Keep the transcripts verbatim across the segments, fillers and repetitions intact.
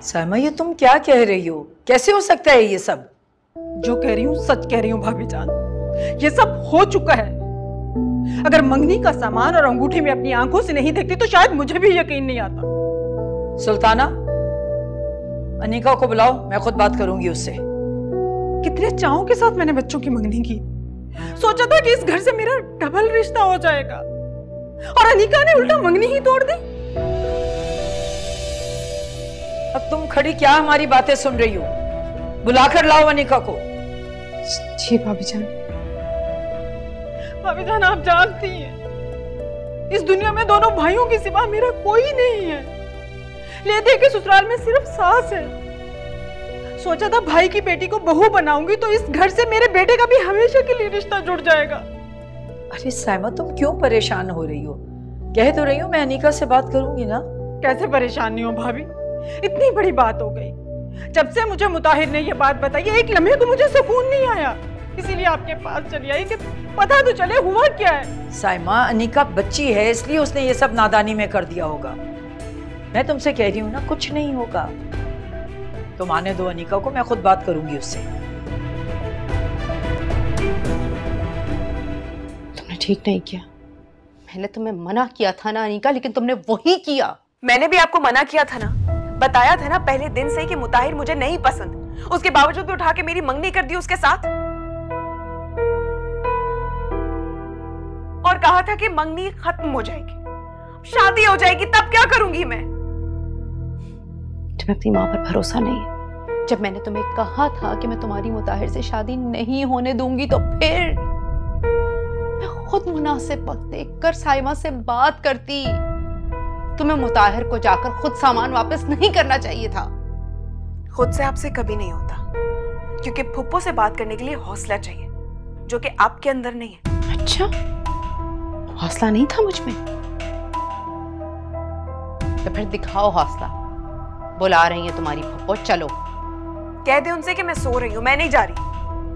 साइमा, ये तुम क्या कह रही हो? कैसे हो सकता है ये सब? जो कह रही हूँ सच कह रही हूँ भाभी जान, ये सब हो चुका है। अगर मंगनी का सामान और अंगूठी में अपनी आंखों से नहीं देखती तो शायद मुझे भी यकीन नहीं आता। सुल्ताना, अनिका को बुलाओ, मैं खुद बात करूंगी उससे। कितने चावों के साथ मैंने बच्चों की मंगनी की, सोचा था कि इस घर से मेरा डबल रिश्ता हो जाएगा, और अनिका ने उल्टा मंगनी ही तोड़ दी। अब तुम खड़ी क्या हमारी बातें सुन रही हो? बुलाकर लाओ अनिका को। जी भाभी जान। भाभी जान, आप जानती हैं इस दुनिया में दोनों भाइयों के सिवा मेरा कोई नहीं है। ले दे के ससुराल में सिर्फ सास है। सोचा था भाई की बेटी को बहू बनाऊंगी तो इस घर से मेरे बेटे का भी हमेशा के लिए रिश्ता जुड़ जाएगा। अरे साइमा, तुम क्यों परेशान हो रही हो? कह तो रही हूँ मैं अनिका से बात करूंगी ना। कैसे परेशान नहीं हो भाभी, इतनी बड़ी बात हो गई। जब से मुझे मुताहिर ने ये बात बताई, एक लम्हे को मुझे सुकून नहीं आया, इसीलिए आपके पास चली आई कि पता तो चले हुआ क्या है। साइमा, अनिका बच्ची है, इसलिए उसने ये सब नादानी में कर दिया होगा। मैं तुमसे कह रही हूँ ना, कुछ नहीं होगा। तुम आने दो अनिका को, मैं खुद बात करूंगी उससे। तुमने ठीक नहीं किया। मैंने तुम्हें मना किया था ना अनिका, लेकिन तुमने वही किया। मैंने भी आपको मना किया था ना, बताया था ना पहले दिन से कि मुताहिर मुझे नहीं पसंद। उसके बावजूद भी उठा के मेरी मंगनी कर दी उसके साथ, और कहा था कि मंगनी खत्म हो जाएगी, शादी हो जाएगी, तब क्या करूंगी मैं? तुम्हें अपनी माँ पर भरोसा नहीं है। जब मैंने तुम्हें कहा था कि मैं तुम्हारी मुताहिर से शादी नहीं होने दूंगी, तो फिर मैं खुद मुनासिब वक्त देखकर साइमा से बात करती। तुम्हें मुताहिर को जाकर खुद सामान वापस नहीं करना चाहिए था। खुद से आपसे कभी नहीं होता, क्योंकि फुप्पो से बात करने के लिए हौसला चाहिए, जो कि आपके अंदर नहीं है। अच्छा, हौसला नहीं था मुझ में? तो फिर दिखाओ हौसला। बुला रही है तुम्हारी फुप्पो, चलो। कह दे उनसे कि मैं सो रही हूं, मैं नहीं जा रही।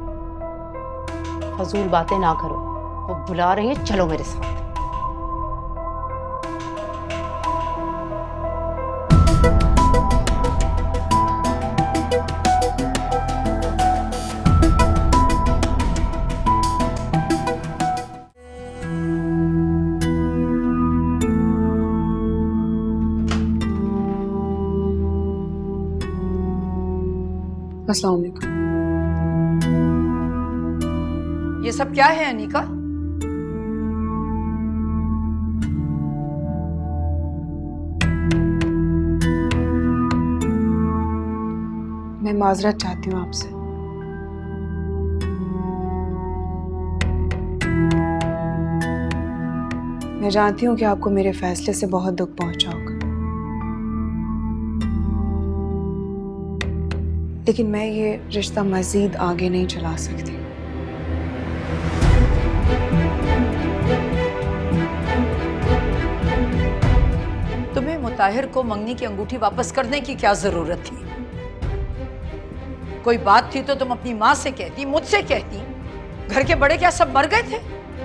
फजूल बातें ना करो, वो बुला रही है, चलो मेरे साथ। अस्सलाम वालेकुम। ये सब क्या है अनिका? मैं माजरत चाहती हूँ आपसे। मैं जानती हूँ कि आपको मेरे फैसले से बहुत दुख पहुंचा होगा, लेकिन मैं ये रिश्ता मजीद आगे नहीं चला सकती। तुम्हें मुताहिर को मंगनी की अंगूठी वापस करने की क्या जरूरत थी? कोई बात थी तो तुम अपनी माँ से कहती, मुझसे कहती। घर के बड़े क्या सब मर गए थे?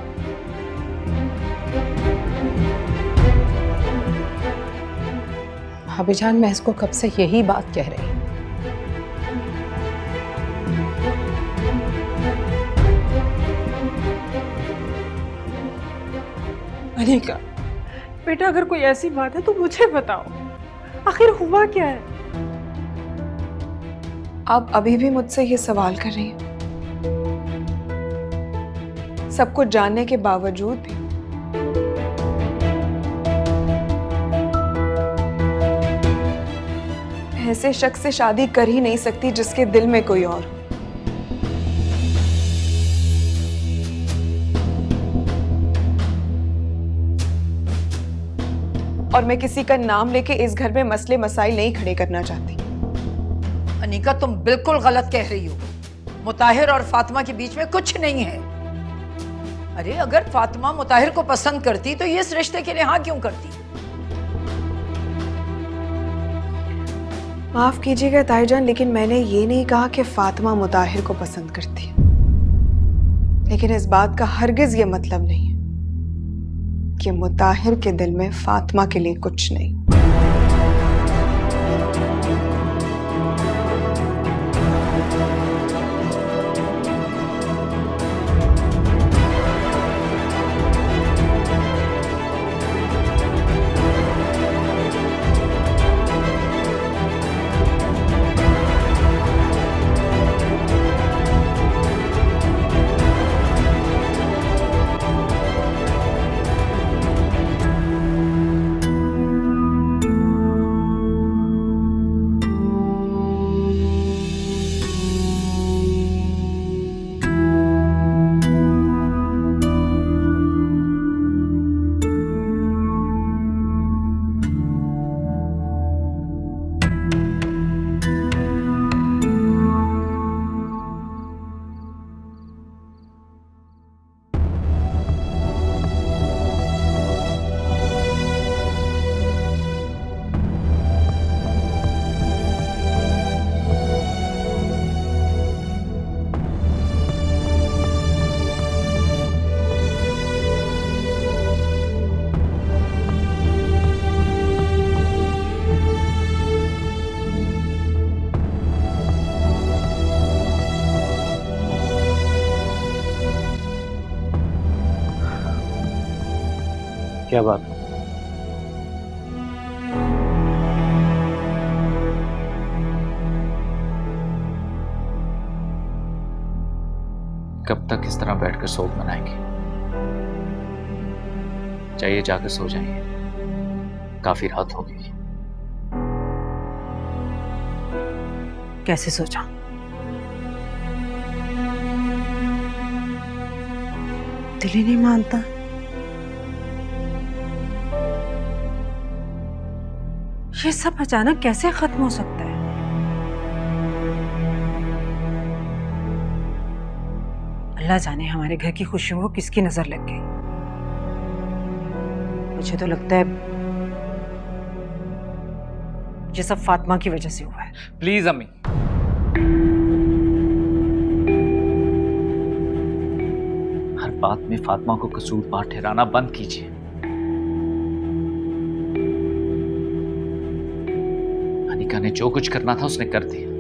भाभी जान, मैं इसको कब से यही बात कह रही हूँ। अनिका बेटा, अगर कोई ऐसी बात है तो मुझे बताओ, आखिर हुआ क्या है? आप अभी भी मुझसे ये सवाल कर रही हैं? सब कुछ जानने के बावजूद भी? ऐसे शख्स से शादी कर ही नहीं सकती जिसके दिल में कोई और हो। और मैं किसी का नाम लेके इस घर में मसले मसाइल नहीं खड़े करना चाहती। अनिका, तुम बिल्कुल गलत कह रही हो। मुताहिर और फातिमा के बीच में कुछ नहीं है। अरे अगर फातिमा मुताहिर को पसंद करती तो ये इस रिश्ते के लिए हाँ क्यों करती? माफ कीजिएगा ताईजान, लेकिन मैंने ये नहीं कहा कि फातिमा मुताहिर को पसंद करती है। लेकिन इस बात का हरगिज ये मतलब नहीं है कि मुताहिर के दिल में फातिमा के लिए कुछ नहीं। क्या बात? कब तक इस तरह बैठकर सोच मनाएंगे? चाहिए जाकर सो जाइए, काफी रात हो गई। कैसे सोचा? दिल ही नहीं मानता। ये सब अचानक कैसे खत्म हो सकता है? अल्लाह जाने हमारे घर की खुशियों को किसकी नजर लग गई। मुझे तो लगता है ये सब फातिमा की वजह से हुआ है। प्लीज अम्मी, हर बात में फातिमा को कसूरवार ठहराना बंद कीजिए। अनिका ने जो कुछ करना था उसने कर दिया।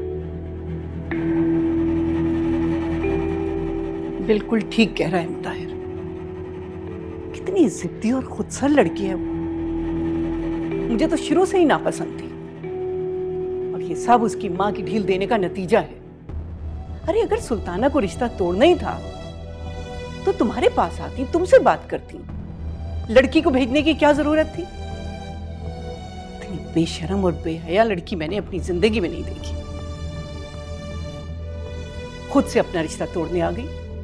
बिल्कुल ठीक कह रहा है मुताहिर। कितनी जिद्दी और खुदसर लड़की है वो। मुझे तो शुरू से ही नापसंद थी, और ये सब उसकी माँ की ढील देने का नतीजा है। अरे अगर सुल्ताना को रिश्ता तोड़ना ही था तो तुम्हारे पास आती, तुमसे बात करती। लड़की को भेजने की क्या जरूरत थी? इतनी बेशर्म और बेहया लड़की मैंने अपनी जिंदगी में नहीं देखी। खुद से अपना रिश्ता तोड़ने आ गई।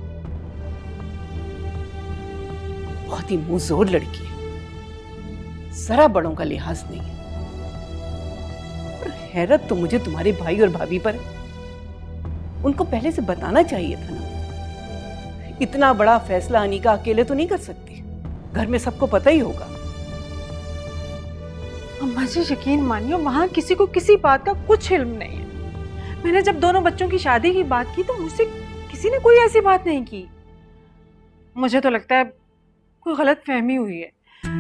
बहुत ही मुंहजोर लड़की है, जरा बड़ों का लिहाज नहीं है। और हैरत तो मुझे तुम्हारे भाई और भाभी पर है। उनको पहले से बताना चाहिए था ना। इतना बड़ा फैसला अनीका अकेले तो नहीं कर सकती, घर में सबको पता ही होगा। अम्मा जी यकीन मानिए, वहां किसी को किसी बात का कुछ इल्म नहीं है। मैंने जब दोनों बच्चों की शादी की बात की तो मुझसे किसी ने कोई ऐसी बात नहीं की। मुझे तो लगता है कोई गलत फहमी हुई है।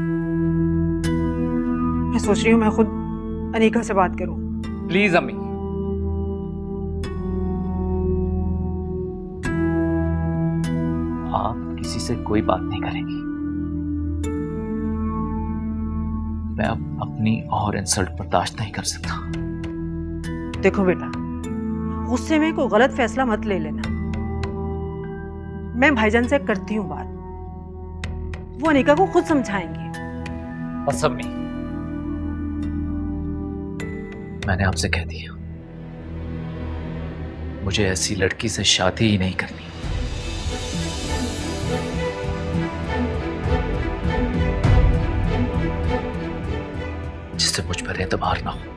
मैं सोच रही हूँ मैं खुद अनीका से बात करूं। प्लीज अम्मी, आप किसी से कोई बात नहीं करेंगी। मैं अब अपनी और इंसल्ट बर्दाश्त नहीं कर सकता। देखो बेटा, गुस्से में कोई गलत फैसला मत ले लेना। मैं भाईजान से करती हूँ बात, वो अनीका को खुद समझाएंगे। बस अम्मी, मैंने आपसे कह दिया, मुझे ऐसी लड़की से शादी ही नहीं करनी जिससे मुझ पर एतबार ना हो।